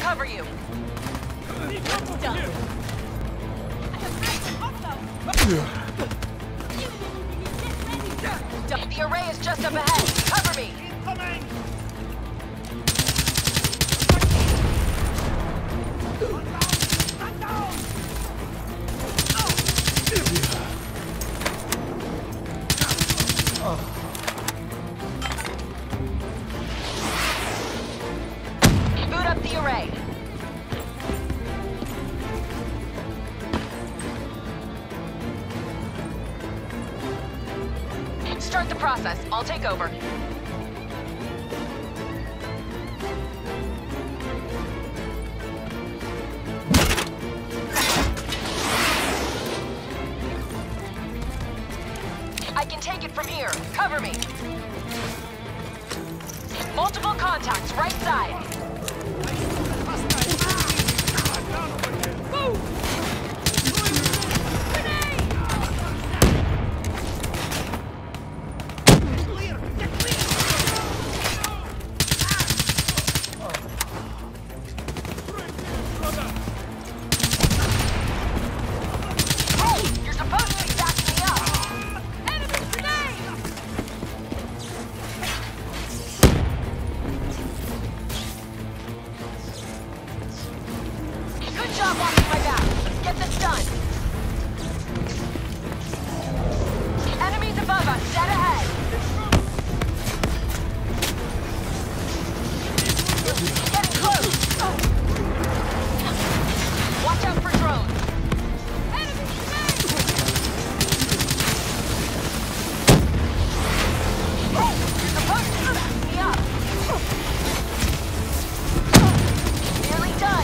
cover you. Done. The array is just up ahead. Cover me. Incoming! Boot up the array. Start the process. I'll take over. I can take it from here. Cover me. Multiple contacts, right side. Good job watching my back. Let's get this done. Enemies above us, dead ahead. Getting close. Watch out for drones. Hey, you're supposed to back me up. Nearly done.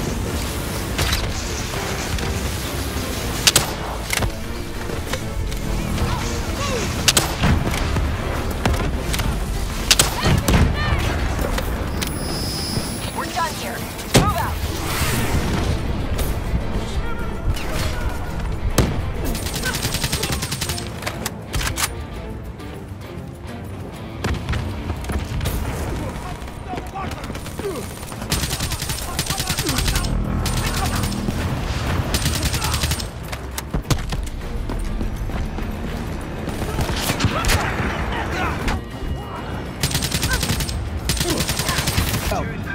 We're done here. Move out. Oh.